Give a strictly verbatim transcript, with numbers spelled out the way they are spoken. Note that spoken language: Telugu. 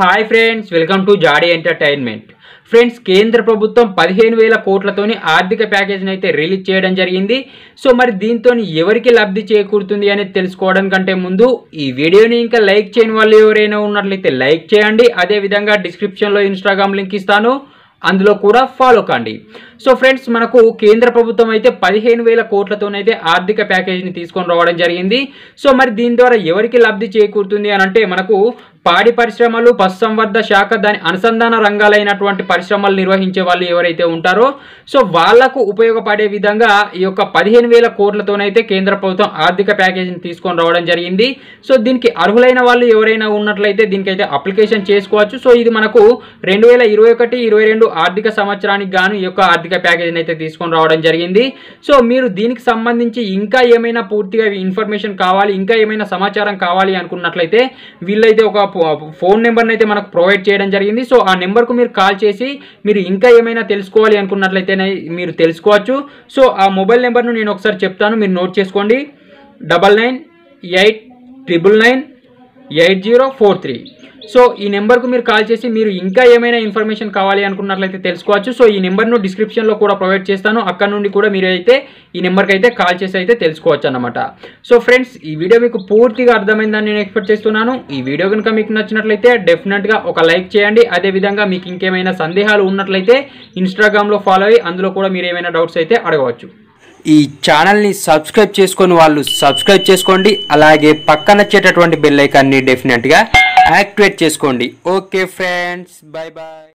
హాయ్ ఫ్రెండ్స్, వెల్కమ్ టు జాడీ ఎంటర్టైన్మెంట్. ఫ్రెండ్స్, కేంద్ర ప్రభుత్వం పదిహేను వేల కోట్లతోని ఆర్థిక ప్యాకేజ్ని అయితే రిలీజ్ చేయడం జరిగింది. సో మరి దీంతో ఎవరికి లబ్ధి చేకూరుతుంది అనేది తెలుసుకోవడం కంటే ముందు ఈ వీడియోని ఇంకా లైక్ చేయని వాళ్ళు ఎవరైనా ఉన్నట్లయితే లైక్ చేయండి. అదేవిధంగా డిస్క్రిప్షన్లో ఇన్స్టాగ్రామ్ లింక్ ఇస్తాను, అందులో కూడా ఫాలో కండి. సో ఫ్రెండ్స్, మనకు కేంద్ర ప్రభుత్వం అయితే పదిహేను వేల కోట్లతోనైతే ఆర్థిక ప్యాకేజీని తీసుకొని రావడం జరిగింది. సో మరి దీని ద్వారా ఎవరికి లబ్ధి చేకూరుతుంది అని అంటే మనకు పాడి పరిశ్రమలు, పశుసంవర్ధ శాఖ, దాని అనుసంధాన రంగాలైనటువంటి పరిశ్రమలు నిర్వహించే వాళ్ళు ఎవరైతే ఉంటారో సో వాళ్లకు ఉపయోగపడే విధంగా ఈ యొక్క పదిహేను వేల కోట్లతోనైతే కేంద్ర ప్రభుత్వం ఆర్థిక ప్యాకేజీని తీసుకొని రావడం జరిగింది. సో దీనికి అర్హులైన వాళ్ళు ఎవరైనా ఉన్నట్లయితే దీనికైతే అప్లికేషన్ చేసుకోవచ్చు. సో ఇది మనకు రెండు వేల ఇరవై ఒకటి ఇరవై రెండు ఆర్థిక సంవత్సరానికి గాను ఈ యొక్క ఆర్థిక ప్యాకేజీని అయితే తీసుకొని రావడం జరిగింది. సో మీరు దీనికి సంబంధించి ఇంకా ఏమైనా పూర్తిగా ఇన్ఫర్మేషన్ కావాలి, ఇంకా ఏమైనా సమాచారం కావాలి అనుకున్నట్లయితే వీళ్ళైతే ఒక ఫోన్ నెంబర్ని అయితే మనకు ప్రొవైడ్ చేయడం జరిగింది. సో ఆ నెంబర్కు మీరు కాల్ చేసి మీరు ఇంకా ఏమైనా తెలుసుకోవాలి అనుకున్నట్లయితే మీరు తెలుసుకోవచ్చు. సో ఆ మొబైల్ నెంబర్ను నేను ఒకసారి చెప్తాను, మీరు నోట్ చేసుకోండి. Double nine eight triple nine eight zero four three. So ఈ నెంబర్కు మీరు కాల్ చేసి మీరు ఇంకా ఏమైనా ఇన్ఫర్మేషన్ కావాలి అనుకున్నట్లయితే తెలుసుకోవచ్చు. సో ఈ నెంబర్ను డిస్క్రిప్షన్లో కూడా ప్రొవైడ్ చేస్తాను, అక్కడ నుండి కూడా మీరు అయితే ఈ నెంబర్కి అయితే కాల్ చేసి అయితే తెలుసుకోవచ్చు అన్నమాట. సో ఫ్రెండ్స్, ఈ వీడియో మీకు పూర్తిగా అర్థమైందని నేను ఎక్స్పెక్ట్ చేస్తున్నాను. ఈ వీడియో కనుక మీకు నచ్చినట్లయితే డెఫినెట్గా ఒక లైక్ చేయండి. అదేవిధంగా మీకు ఇంకేమైనా సందేహాలు ఉన్నట్లయితే ఇన్స్టాగ్రామ్లో ఫాలో అయ్యి అందులో కూడా మీరు ఏమైనా డౌట్స్ అయితే అడగవచ్చు. ఈ ఛానల్ని సబ్స్క్రైబ్ చేసుకొని వాళ్ళు సబ్స్క్రైబ్ చేసుకోండి. అలాగే పక్కన వచ్చేటటువంటి బెల్ ఐకాన్ని డెఫినెట్గా యాక్టివేట్ చేసుకోండి. Okay friends, bye bye.